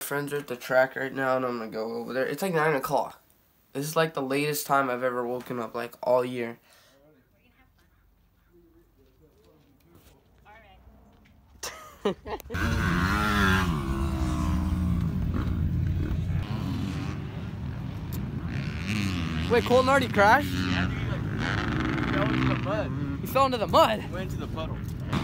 Friends are at the track right now, and I'm gonna go over there. It's like 9 o'clock. This is like the latest time I've ever woken up, like all year. Wait, Colton already crashed? Yeah, dude, he fell into the mud. He fell into the mud? Went into the puddle.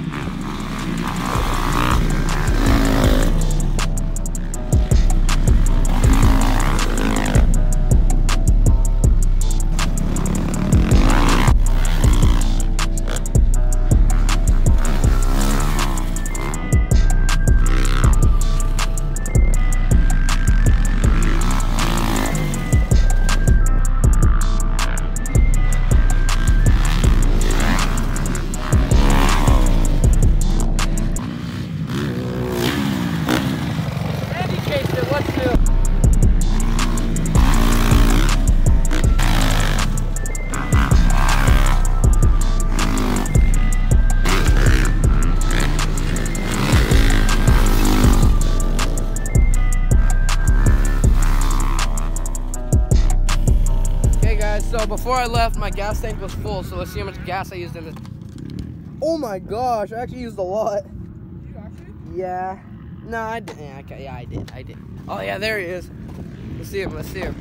So before I left, my gas tank was full, so let's see how much gas I used in this. Oh my gosh, I actually used a lot. You actually? Yeah. No, I didn't. Yeah, okay, yeah, I did. Oh yeah, there he is. Let's see him.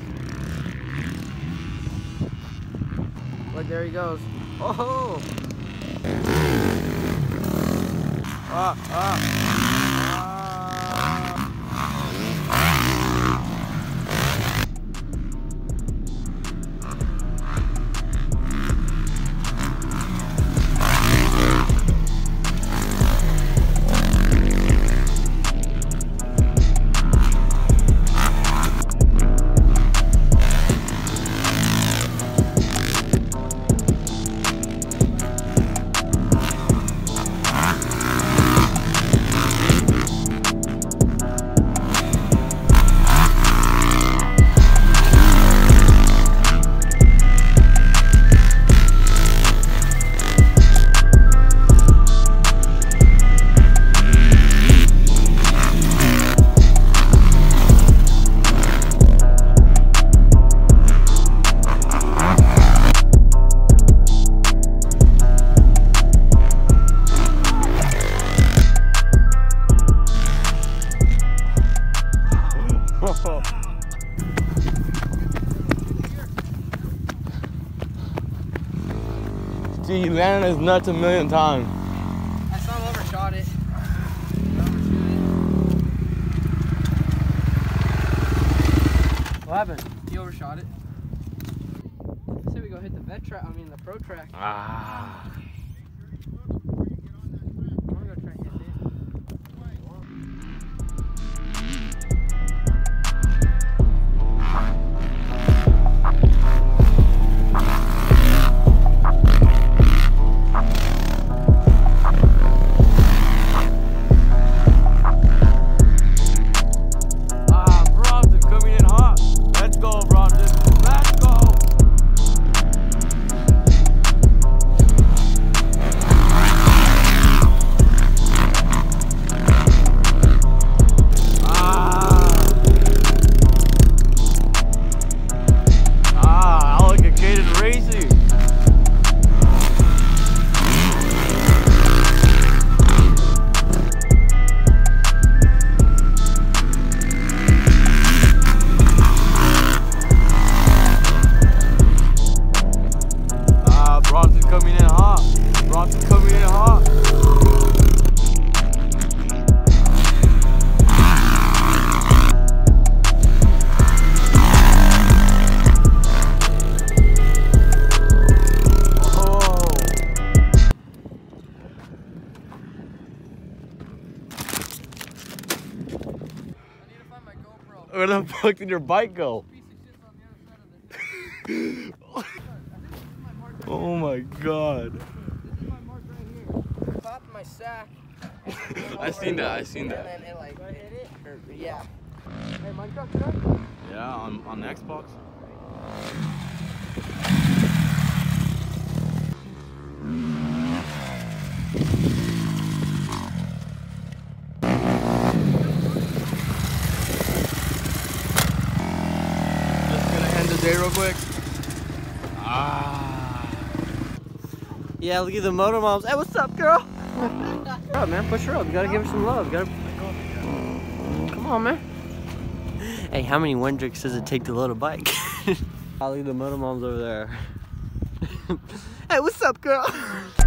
Look, there he goes. Oh! Gee, he landed his nuts a million times. I saw him overshot it. What happened? He overshot it. I said we go hit the vet track, the pro track. Ah. I wanna go try and hit it. Where the fuck did your bike go? Oh my god. This is my mark right here. I popped my sack. I seen that. And then it like hit it. Yeah. Hey, Minecraft tonight? Yeah, on Xbox. Jay real quick? Yeah, look at the motor moms. Hey, what's up, girl? Bro, man, push her up. You gotta give her some love. You gotta... Come on, man. Hey, how many Wendrucks does it take to load a bike? Oh, look at the motor moms over there. Hey, what's up, girl?